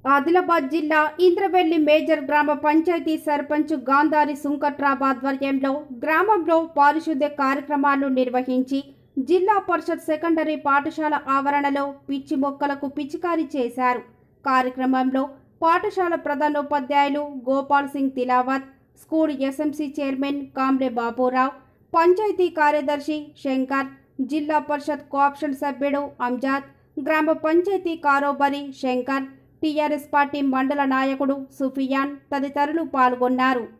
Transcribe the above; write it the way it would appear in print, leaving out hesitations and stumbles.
ఆదిలాబాద్ జిల్లా ఇంద్రవెల్లి మేజర్ గ్రామ పంచాయతీ సర్పంచ్ గాంధారి సుంకట్రాబ్ ఆధ్వర్యంలో గ్రామంలో పారిశుద్ధ్య కార్యక్రమాలు నిర్వహించి జిల్లా పరిషత్ సెకండరీ పాఠశాల ఆవరణలో పిచ్చి మొక్కలకు పిచికారీ చేశారు. కార్యక్రమంలో పాఠశాల ప్రధానోపాధ్యాయులు Gopal Singh Tilawat, school SMC chairman Kamble Baburao, పంచాయతీ కార్యదర్శి శంకర్, జిల్లా పరిషత్ కోఆప్షన్ సభ్యుడు అంజాద్, గ్రామ పంచాయతీ కారోబరి శంకర్, టీఆర్ఎస్ పార్టీ మండల నాయకుడు సుఫియాన్ తదితరులు పాల్గొన్నారు.